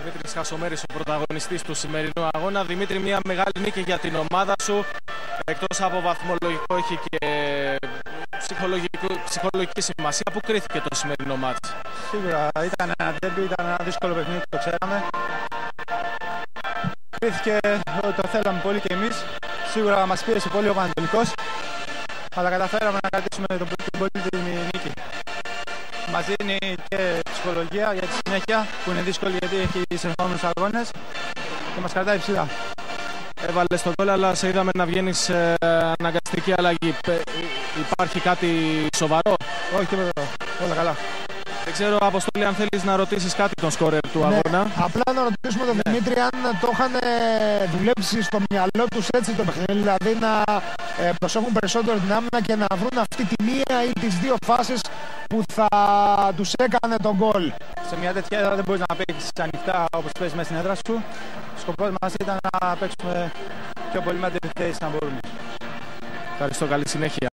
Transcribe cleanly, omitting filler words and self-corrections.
Δημήτρης Χασομέρης, ο πρωταγωνιστής του σημερινού αγώνα. Δημήτρη, μια μεγάλη νίκη για την ομάδα σου. Εκτός από βαθμολογικό, έχει και ψυχολογική σημασία. Πού κρίθηκε το σημερινό μάτς? Σίγουρα ήταν ένα τέρμπι, ήταν ένα δύσκολο παιχνίδι, το ξέραμε. Κρίθηκε ότι το θέλαμε πολύ και εμείς. Σίγουρα μας πίεσε πολύ ο Πανατολικός, αλλά καταφέραμε να κρατήσουμε την πολύτιμη νίκη. Μας δίνει και ψυχολογία για τη συνέχεια, που είναι δύσκολη γιατί έχει συνεχόμενους αγώνες, και μας κρατάει ψηλά. Έβαλες τον γκολ, αλλά σε είδαμε να βγαίνεις σε αναγκαστική αλλαγή. Υπάρχει κάτι σοβαρό? Όχι, τίποτα. Όλα καλά. Δεν ξέρω, Αποστόλη, αν θέλεις να ρωτήσεις κάτι τον σκόρερ του αγώνα. Απλά να ρωτήσουμε τον Δημήτρη αν το είχαν δουλέψει στο μυαλό τους έτσι το παιχνίδι, δηλαδή να προσέχουν περισσότερο την άμυνα και να βρουν αυτή τη μία ή τις δύο φάσεις που θα τους έκανε τον γκολ. Σε μια τέτοια έδρα δεν μπορείς να παίξεις ανοιχτά όπως παίζεις μέσα στην έδρα σου. Ο σκοπός μας ήταν να παίξουμε πιο πολύ με αντιθέσεις να μπορούμε. Ευχαριστώ, καλή συνέχεια.